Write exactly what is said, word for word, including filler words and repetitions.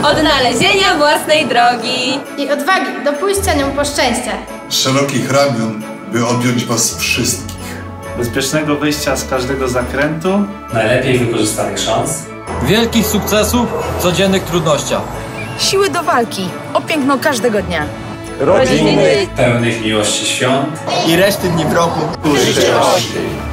odnalezienia własnej drogi i odwagi do pójścia nią po szczęście. Szerokich ramion, by objąć was wszystkich. Bezpiecznego wyjścia z każdego zakrętu. Najlepiej wykorzystanych szans. Wielkich sukcesów w codziennych trudnościach. Siły do walki o piękno każdego dnia. Rodziny pełnych miłości świąt i reszty dni w roku. Szczęście.